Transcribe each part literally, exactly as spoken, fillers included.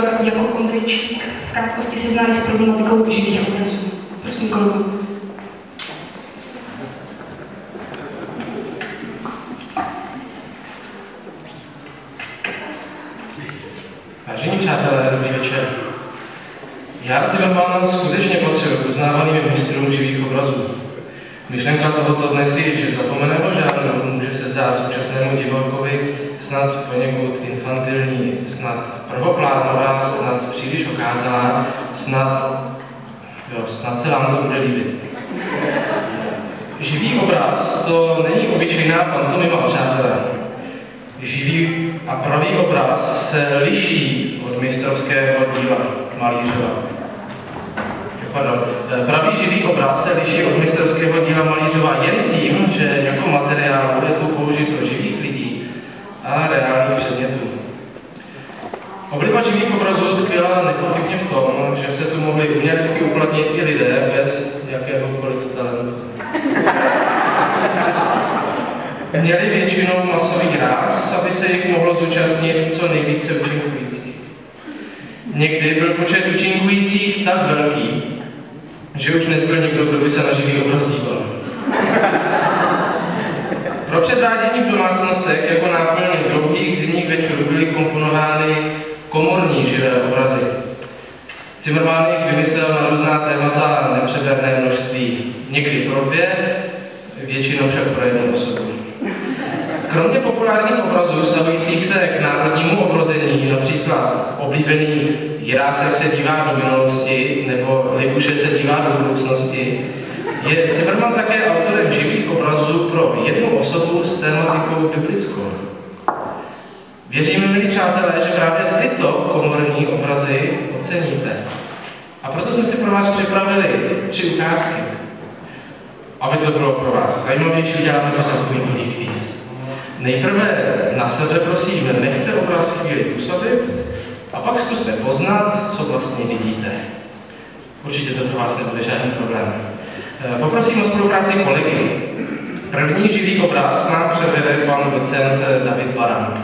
doktor Jakub Ondrejčík v krátkosti seznámí s problematikou živých obrazů. Prosím, kolego. Vážení přátelé, dobrý večer. Já Zimmermann skutečně potřebuji uznávaným mistrům živých obrazů. Myšlenka tohoto dnes je, že zapomeného žánru může se zdát současnému divákovi snad poněkud infantilní, snad prvoplánová, snad příliš okázalá, snad, jo, snad se vám to bude líbit. Živý obraz to není obyčejná pantomima, přátelé. Živý a pravý obraz se liší od mistrovského díla malířova. Pardon. Pravý živý obraz se liší od mistrovského díla malířova jen tím, že jako materiál je tu použito živých lidí a reálných předmětů. Obliba živých obrazů tkvěla nepochybně v tom, že se tu mohli umělecky uplatnit i lidé bez jakéhokoliv talentu. Měli většinou masový ráz, aby se jich mohlo zúčastnit co nejvíce účinkujících. Někdy byl počet účinkujících tak velký, že už nezbyl někdo, kdo by se na živý obraz díval. Pro předvádění v domácnostech jako náplň dlouhých zimních večerů byly komponovány komorní živé obrazy. Zimmermann jich vymyslel na různá témata nepřeberné množství, někdy pro dvě, většinou však pro jednu osobu. Kromě populárních obrazů stavujících se k národnímu obrození, například oblíbený Jirásek se dívá do minulosti nebo Libuše se dívá do budoucnosti, je Zimmermann také autorem živých obrazů pro jednu osobu s tématikou biblickou. Věříme, milí přátelé, že právě tyto komorní obrazy oceníte. A proto jsme si pro vás připravili tři ukázky. Aby to bylo pro vás zajímavější, děláme si takový malý kvíz. Nejprve na sebe, prosím, nechte obraz chvíli působit a pak zkuste poznat, co vlastně vidíte. Určitě to pro vás nebude žádný problém. Poprosím o spolupráci kolegy. První živý obraz nám převede pan docent David Baran.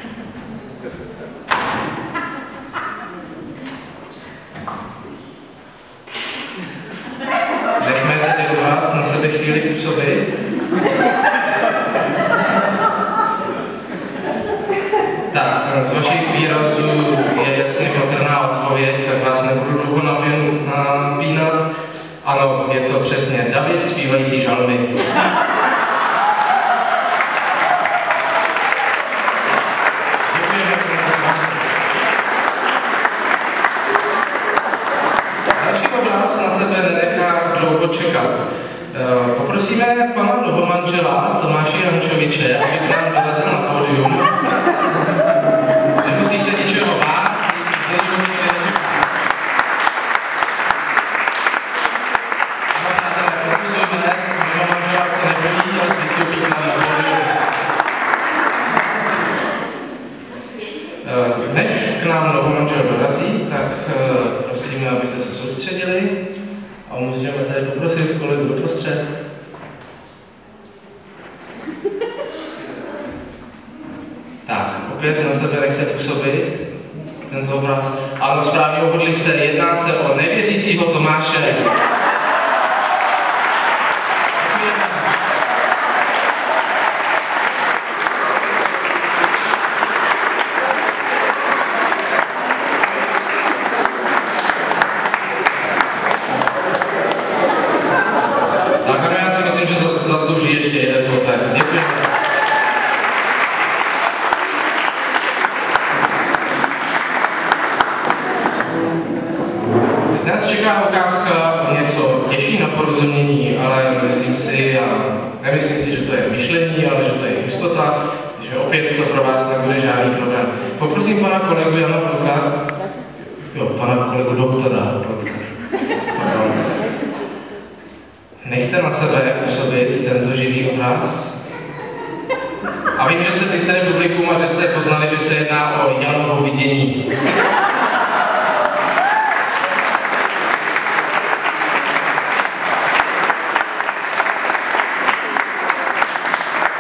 Nechme tedy obraz na sebe chvíli působit. Tak, z vašich výrazů je jasně patrná odpověď, tak vás nebudu dlouho napínat. Ano, je to přesně David zpívající žalmy. Další obraz na sebe nenechá dlouho čekat. Poprosíme pana novomanžela Tomáše Jančoviče, aby k nám dorazil na pódium. Nemusí se ničeho bát, nic se ničeho nečeká. Ano, přátelé, pozbuzujme, novomanžela se nebojí, ale vystoupí k nám na pódium. Než k nám novomanžel dorazí, tak prosíme, abyste se soustředili a můžeme tady poprosit kolegu doprostřed. Tak, opět na sebe nechte působit tento obraz. Ano, správně uhodli jste, jedná se o nevěřícího Tomáše. Tak ano, já si myslím, že zaslouží ještě jeden potlesk. Děkuji. Nás čeká ukázka o něco těžší na porozumění, ale myslím si, a nemyslím si, že to je myšlení, ale že to je jistota, že opět to pro vás nebude žádný problém. Poprosím pana kolegu Jana Plotka, jo, pana kolegu doktora Plotka. Nechte na sebe působit tento živý obraz. A vím, že jste bystré publikum a že jste poznali, že se jedná o Janovo vidění.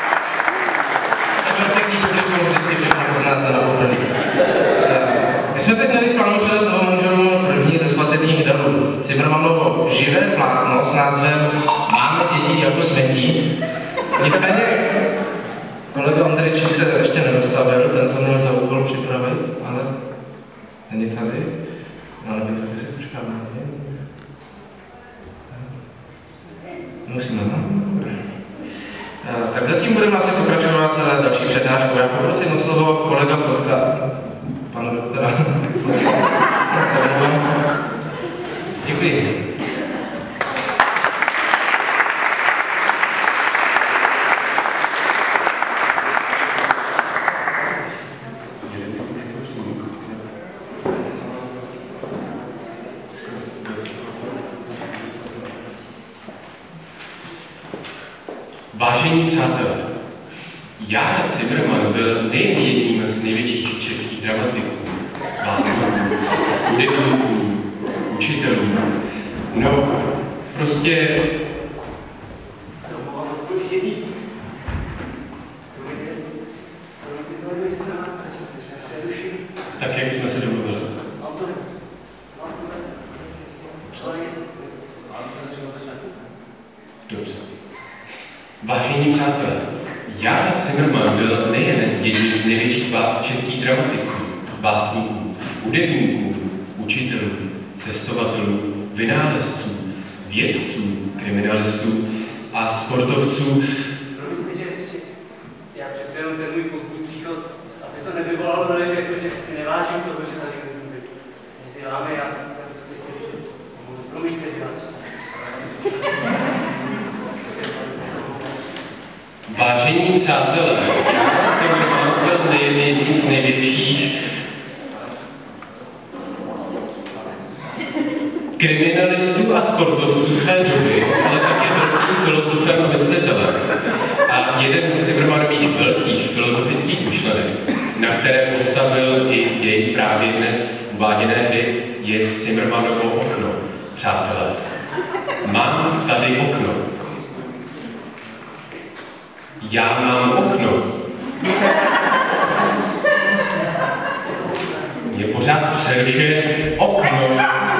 Jste perfektní publikum, vždycky všechno poznáte na poprvé. My jsme teď měli v plánu předat toho manželům první ze svatebních darů. Cimrmanovo živé plátno s názvem Máme děti jako smetí. Nicméně kolega Ondřejčík se ještě nedostavil, ten to měl za úkol připravit, ale není tady. No, nevím, tak si počkáme. Musíme, no? Tak zatím budeme asi pokračovat další přednáškou. Já poprosím o slovo kolega Plotka, pana doktora. Děkuji. Vážení přátelé, Jára Cimrman byl nejen jedním z největších českých dramatiků, básníků, hudebníků, učitelů, no prostě tak, jak jsme se domluvili. Dobře. Vážení přátelé, Jára Cimrman byl nejen jedním z největších českých dramatiků, básníků, hudebníků, učitelů, cestovatelů, vynálezců, vědců, kriminalistů a sportovců. Promiňte, že já přece jenom ten můj pozdní příchod, aby to nevyvolalo dojem, jako že si nevážím toho, že tady můžu být. Mezi vámi já jsem prostě, že promiňte, že vás. Vážení přátelé, Jára Cimrman byl nejen jedním z největších kriminalistů a sportovců své doby, ale také velkým filozofem a myslitelem. A jeden z Cimrmanových velkých filozofických myšlenek, na které postavil i děj právě dnes uváděné hry, je Cimrmanovo okno. Přátelé, mám tady okno. Já mám okno. Je pořád přerušuje okno.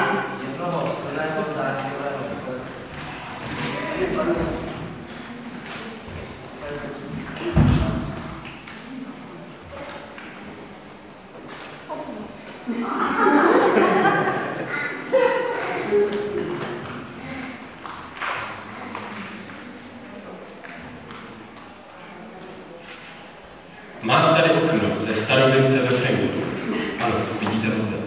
Mám tady okno ze Starobince ve Frankfurtu. Ano, vidíte ho zde.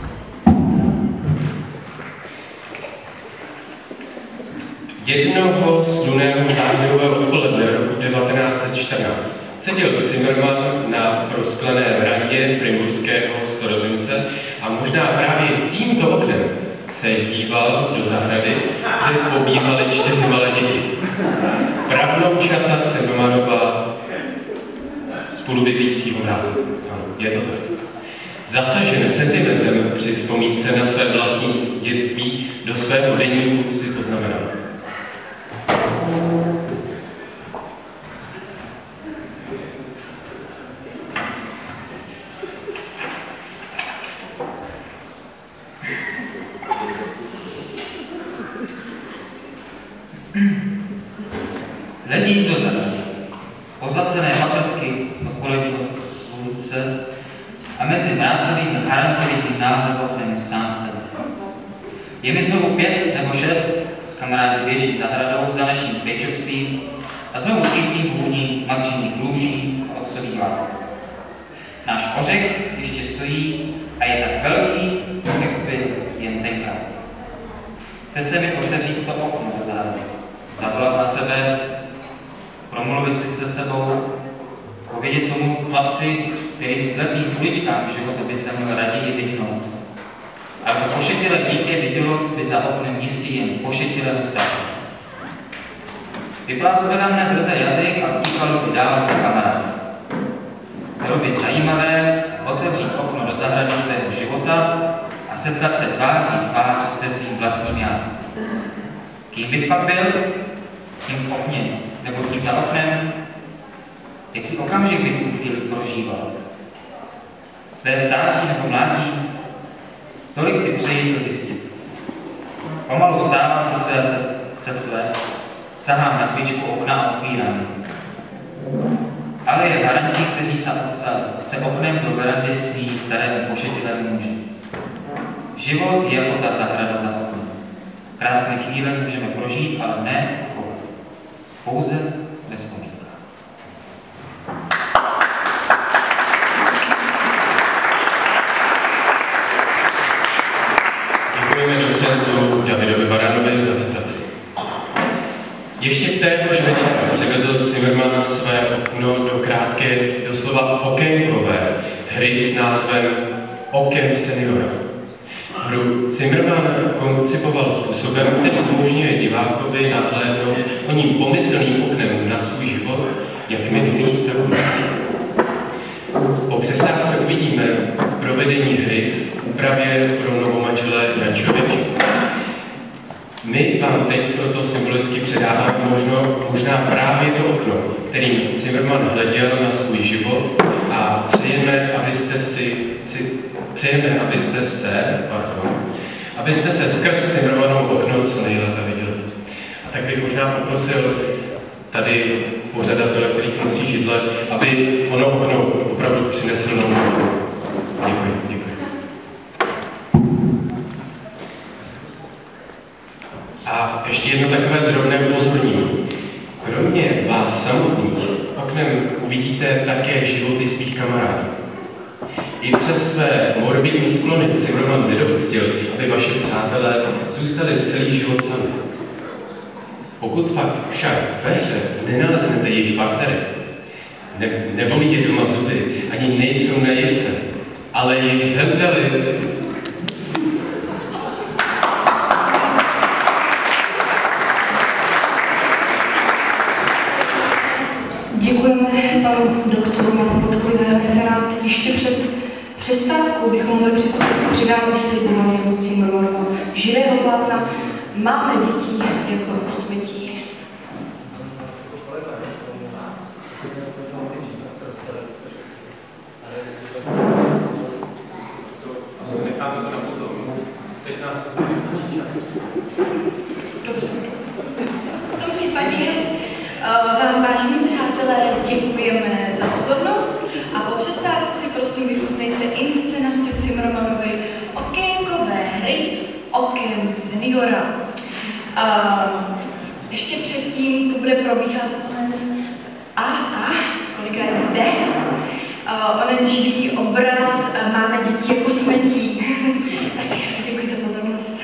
Jednoho slunného zářijového odpoledne roku devatenáct set čtrnáct seděl Cimrman na prosklené verandě frimburského Starobince a možná právě tímto oknem se díval do zahrady, kde pobíhaly čtyři malé děti. Pravnoučata Cimrmanova spolubydlícího mrázu. Ano, je to tak. Zasažen sentimentem při vzpomínce na své vlastní dětství do svého deníku si poznamenal. Hledím do zahrady. Pozlacené paprsky odpoledního slunce a mezi mrázovým charantovitým náhled oknem sám sebe. Je mi znovu pět nebo šest, s kamarády běží zahradou za naším pěčovstvím a znovu cítím vůni matřiných růží a otcových látek. Náš ořech ještě stojí a je tak velký, jak byl jen tenkrát. Chce se mi otevřít to okno do zahrady, zavolat na sebe, promluvit si se sebou, povědět tomu chlapci, kterým slepým uličkám života by se měl raději vyhnout. Ale to pošetilé dítě vidělo by za oknem jistě jen pošetilého starce. Vyplázl by na mne drze jazyk a utíkalo by dál za kamarády. Bylo by zajímavé otevřít okno do zahrady svého života a setkat se tváří tvář se svým vlastním já. Kým bych pak byl? Tím v okně, nebo tím za oknem? Jaký okamžik bych tu chvíli prožíval? Své stáří nebo mládí Tolik si přeji to zjistit. Pomalu vstávám se své, se, se své, sahám na klíčku okna a otvírám. Ale je haranti, kteří se, se oknem do verandy sní starému pošetilému muži. Život je jako ta zahrada za oknem. Krásné chvíle můžeme prožít, ale ne chovat. Pouze ve vzpomínkách. Děkujeme docentu Davidovi Baranovi za citaci. Ještě téhož večera převedl Zimmermann své okno do krátké, doslova okénkové hry s názvem Okem seniora. Hru Zimmermann koncipoval způsobem, který umožňuje divákovi nahlédnout o ním pomyslným oknem na svůj život, jak minulý, tak budoucí. Po přestávce uvidíme provedení hry v úpravě pro novomanželé Jančovič. My vám teď proto symbolicky předáváme možno, možná právě to okno, kterým Zimmermann hleděl na svůj život a přejeme, abyste si, ci, přejeme, abyste se, pardon, abyste se skrz Zimmermannovo okno co nejlépe viděli. A tak bych možná poprosil tady pořadatele, který tu nosí židle, aby ono okno opravdu přinesl na možnou. Děkuji, děkuji. A ještě jedno takové drobné upozornění. Kromě vás samotných oknem uvidíte také životy svých kamarádů. I přes své morbidní sklony Zimmermann nedopustil, aby vaši přátelé zůstali celý život sami. Pokud pak však ve hře nenaleznete jejich partnery, ne, nebolí je doma zuby, ani nejsou na jejce, ale již zemřeli. Děkujeme panu doktoru Malopotkovi za jeho referát. Ještě před přestávkou bychom mohli přistoupit k přidání slibu na jeho Zimmermannova živého plátna Máme děti jako světí. Dobře. V tom případě vám, vážení přátelé, děkujeme za pozornost a po přestávce si prosím vychutnejte inscenaci Zimmermannovy okénkové hry Okem seniora. Uh, ještě předtím to bude probíhat a, a, kolika je zde, uh, onen živý obraz uh, Máme děti jako smetí. Tak děkuji za pozornost.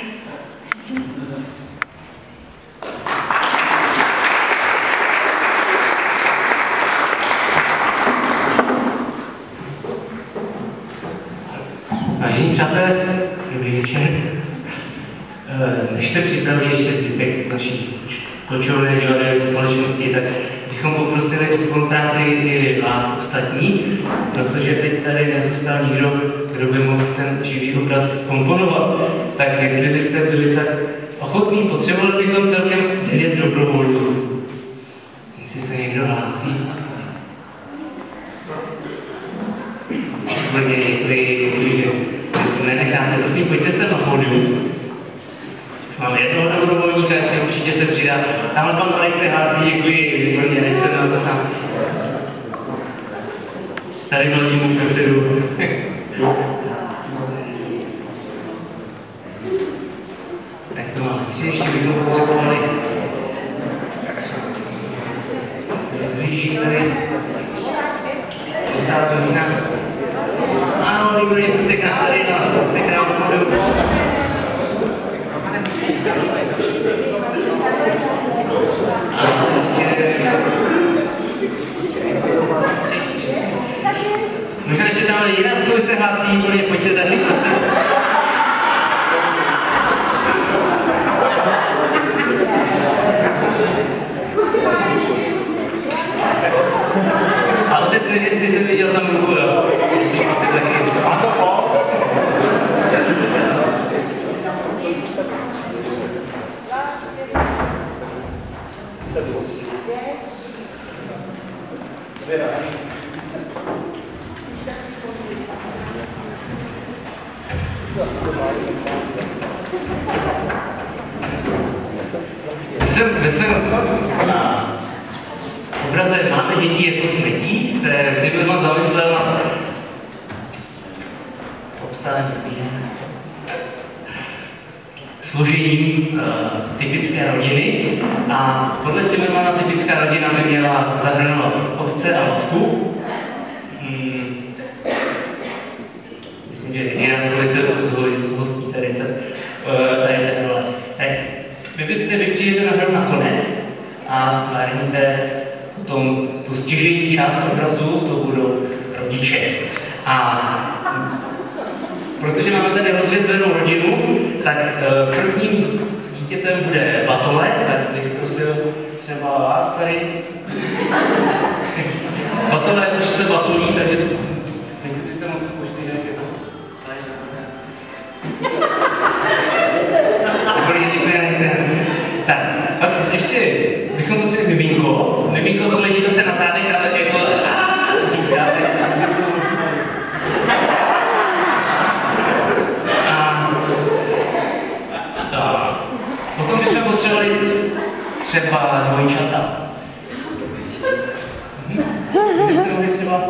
Vážení přátelé, dobrý večer. Než se připraví ještě zbytek naší kočovné divadelní společnosti, tak bychom poprosili o spolupráci i vás ostatní, protože teď tady nezůstal nikdo, kdo by mohl ten živý obraz zkomponovat. Tak jestli byste byli tak ochotní, potřebovali bychom celkem devět dobrovolníků. Jestli se někdo hlásí. Úplně děkuji, děkuji, že to nenecháte. Prosím, pojďte se na pódium. Máme jednoho dobrovolníka, ještě určitě se přidá. Tamhle pan Alek se hlásí, děkuji, výborně, než se na to sám. Tady mladý muž vepředu. Tak to máme tři, ještě bychom potřebovali. Se rozhlíží tady. Dostáváme možná. Ano, výborně, pojďte k nám tady, pojďte k nám pohodu. A ještě... Možná ještě tamhle Jiráskovi se hlásí, výborně, pojďte taky, prosím. A otec nevěsty jsem viděl tam ruku, jo. Prosím, pojďte taky. Ve svém obraze Máte děti jako smetí se Zimmermann zamyslel nad popsáním složením uh, typické rodiny a podle Zimmermanna typická rodina by měla zahrnovat otce a matku. Hmm. Myslím, že jiná skvěle se zhostí tady ten tady ten role. Tak vy byste vykřijete na řadu nakonec a stvárníte potom tu stěžejní část obrazu, to budou rodiče. A protože máme tady rozvětvenou rodinu, tak prvním dítětem bude Batole, tak bych prosil třeba vás tady. Batole už se batolí, takže jestli byste mohli počtyřet, je to dobrý, děkuji. Tak, pak ještě bychom museli miminko. Miminko to leží zase na zádech, ale jako říkáte. A potom bychom potřebovali třeba dvojčata. Mhm. Byste mohli třeba...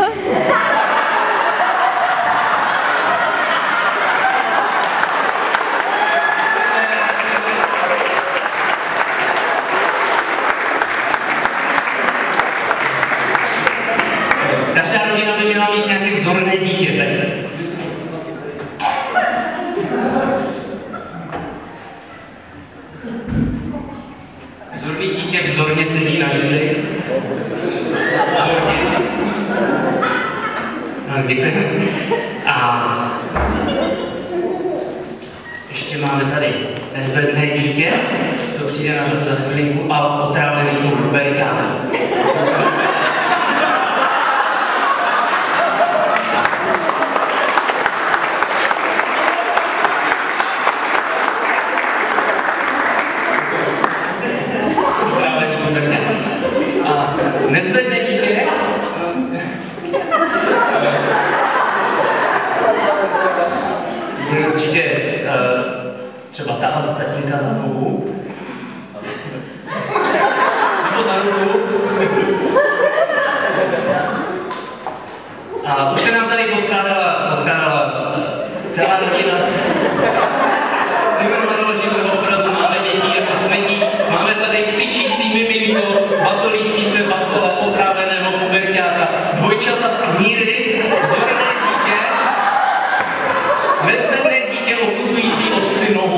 Každá rodina by měla mít nějaké vzorné dítě, tak... Vzorný dítě vzorně sedí na židli. Vzorně. No, děkuji. A ještě máme tady nezbedné dítě, to přijde na řadu za chvilinku, a otrávený puberťák. Nezbedné dítě. Bude určitě uh, třeba tahat tatínka za nohu. Nebo za ruku. A už se nám tady poskládala, poskládala celá rodina. Zimmermannova živého obrazu máme děti jako smetí. Máme tady křičící miminko, batolící se batole, otráveného puberťáka, dvojčata z kníry, vzorné dítě, nezbedné dítě okusující otci nohu.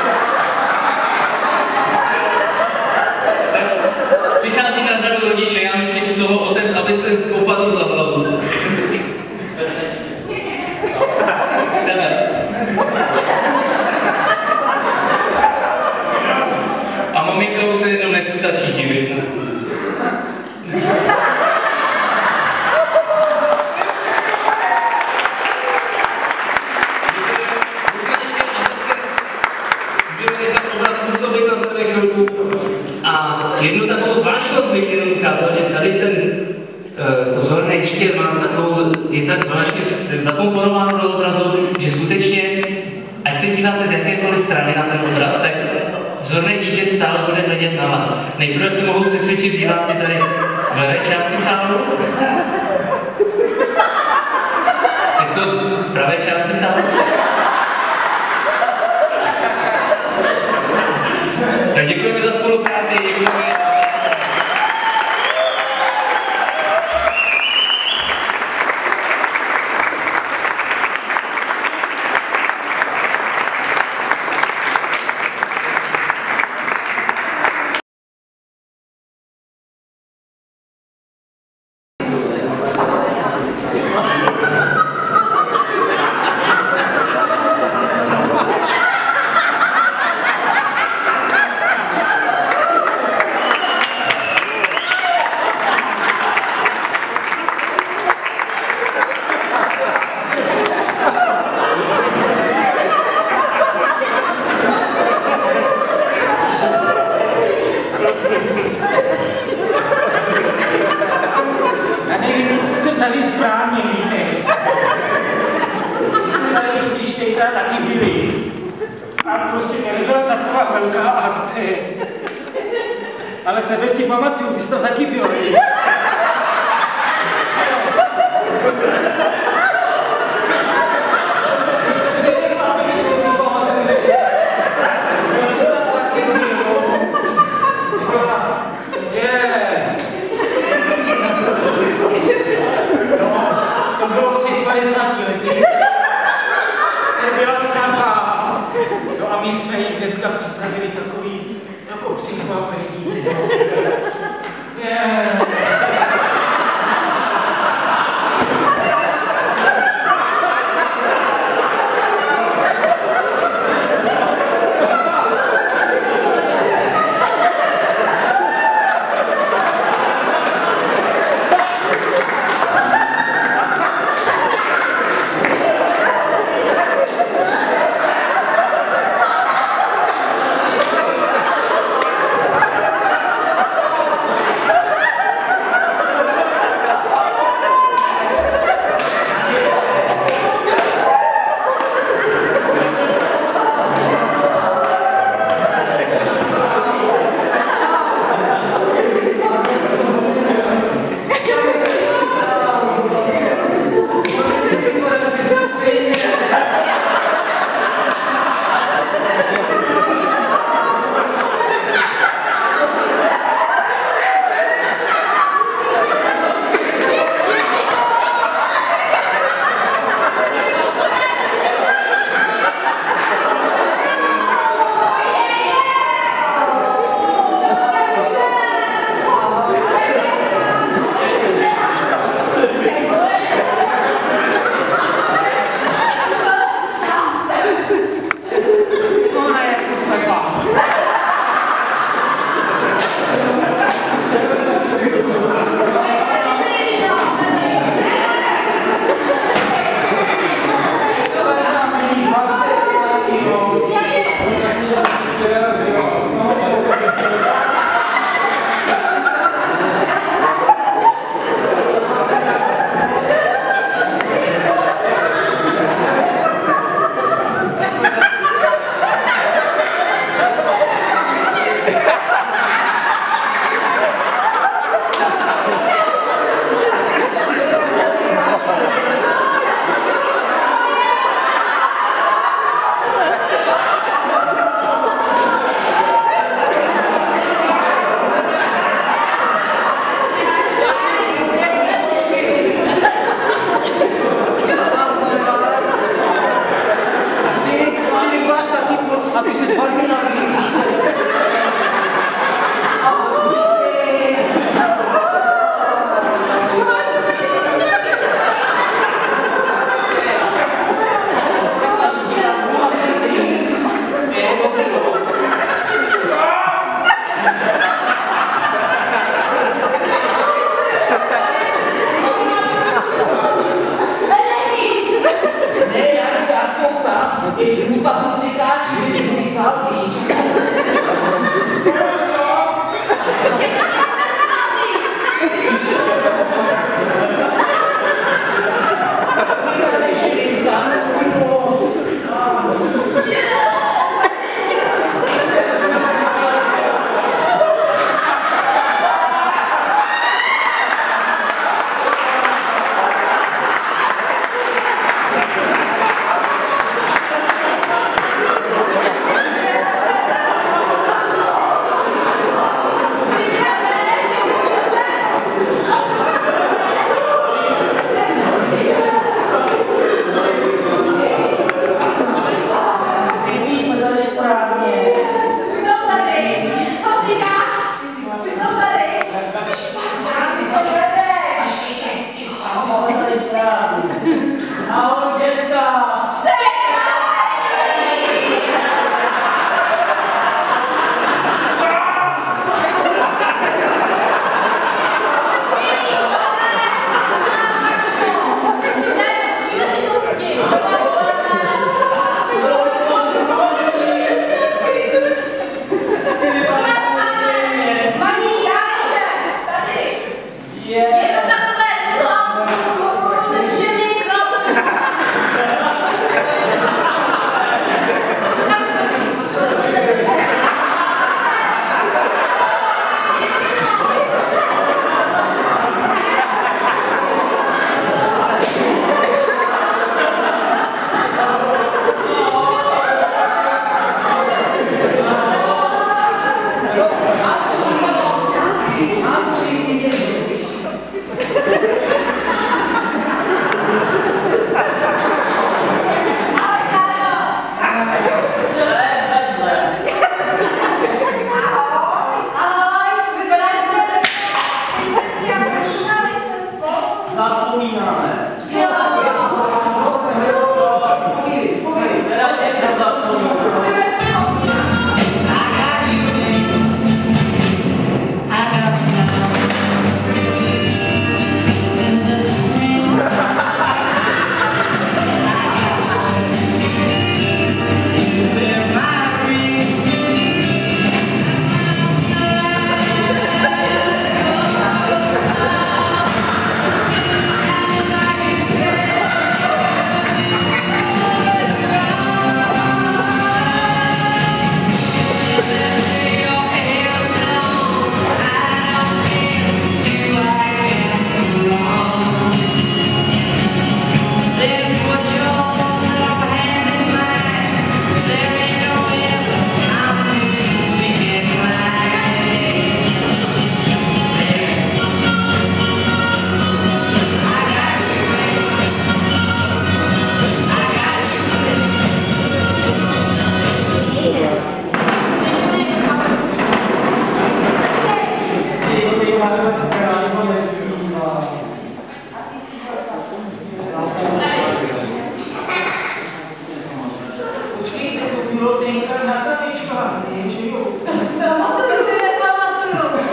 Tak přichází na řadu rodiče, já myslím z toho otec, aby se opadl za hlavu. Chceme. A maminka už se jenom nestačí divit. A jednu takovou zvláštnost bych jenom ukázal, že tady ten, to vzorné dítě má takovou, je tak zvláštně zakomponováno do obrazu, že skutečně, ať se díváte z jakékoliv strany na ten obraz, tak vzorné dítě stále bude hledět na vás. Nejprve se mohou přesvědčit diváci tady v levé části sálu. Teď to v pravé části sálu. Tak děkujeme za spolupráci, děkujeme. taky byli. A prostě mě nebyla taková velká akce. Ale tebe si pamatuju, ty jsi tam taky byl. To bylo před padesáti lety. To byla svatba. No a my jsme jim dneska připravili takový jako překvapení. Yeah. Počkejte, to bylo tenkrát na kavičkách, ne, že jo? To si pamatuju, si nepamatuju.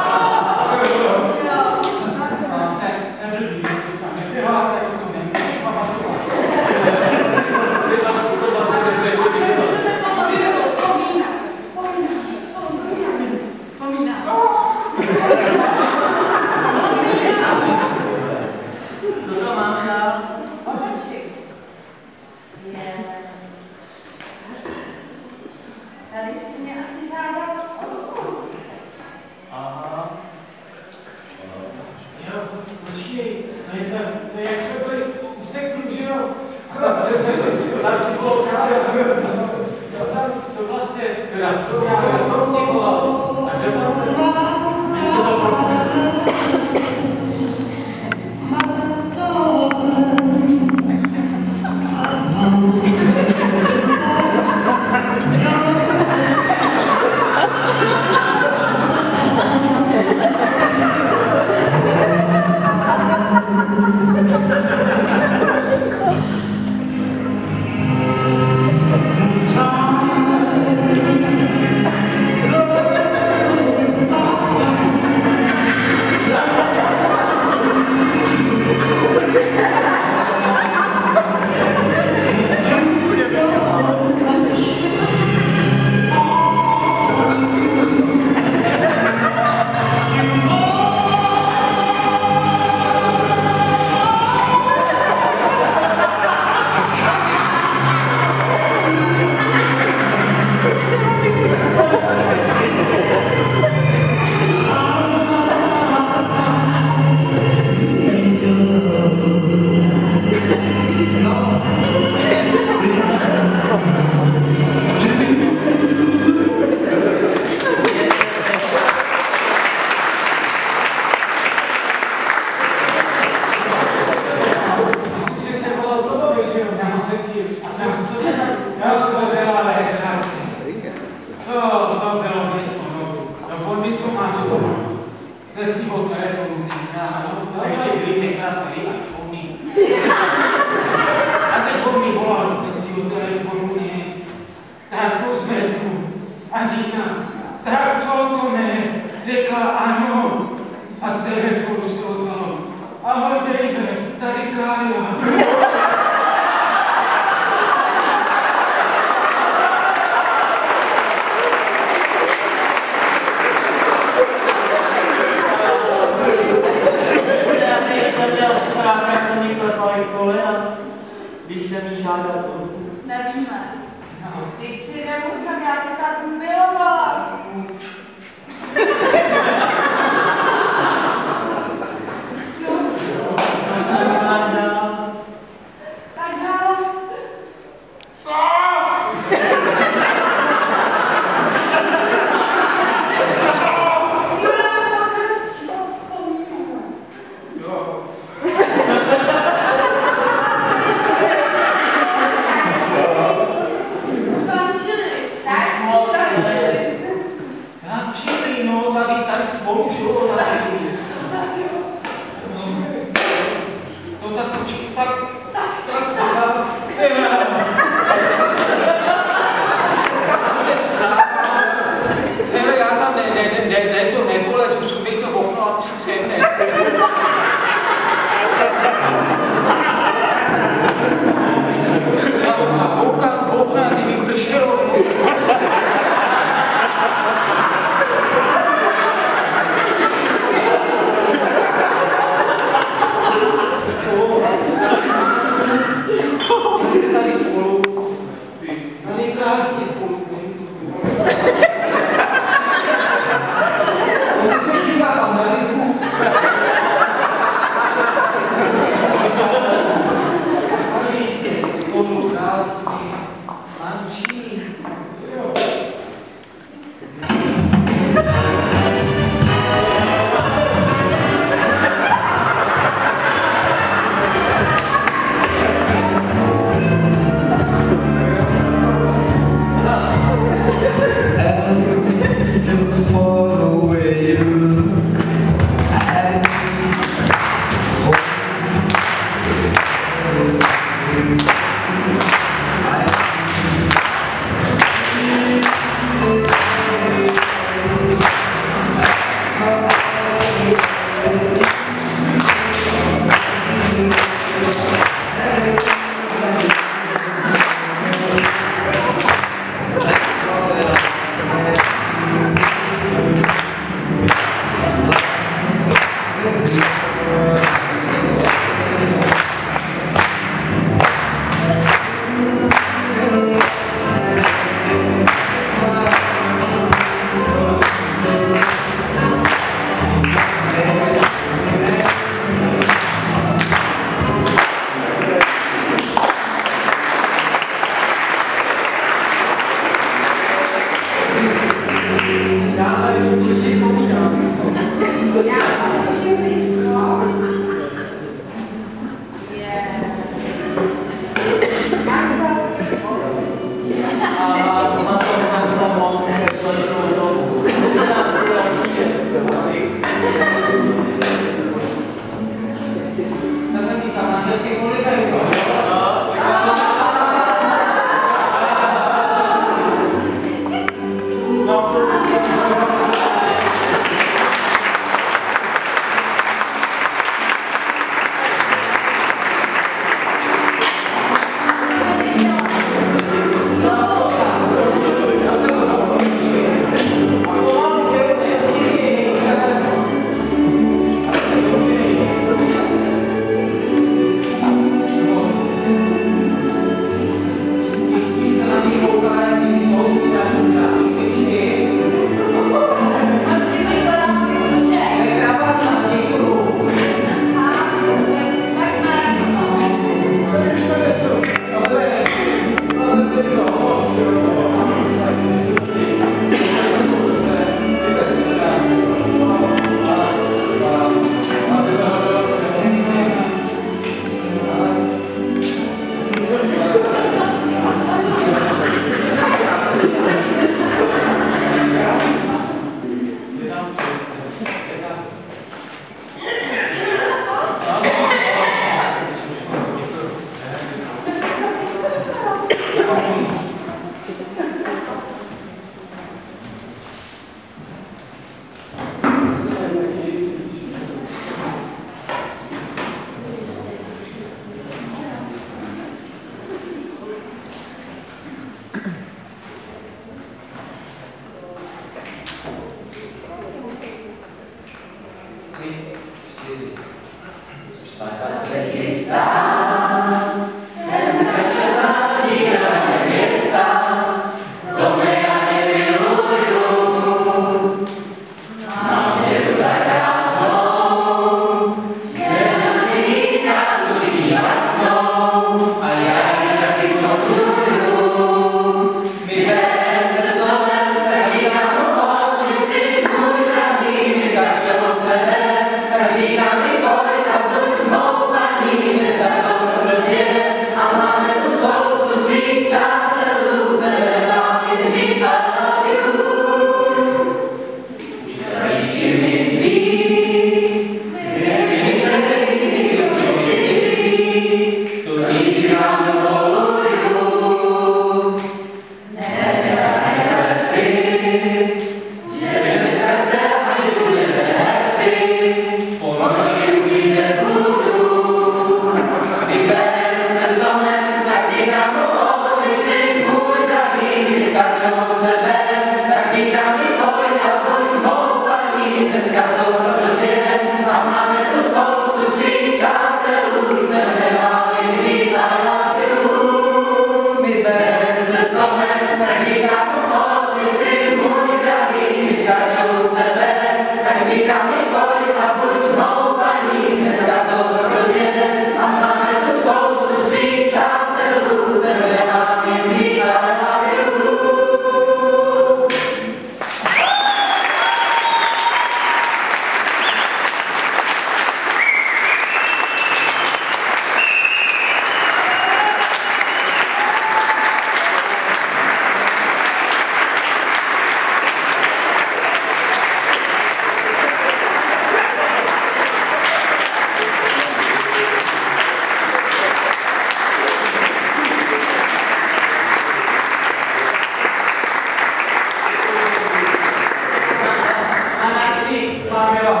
námi a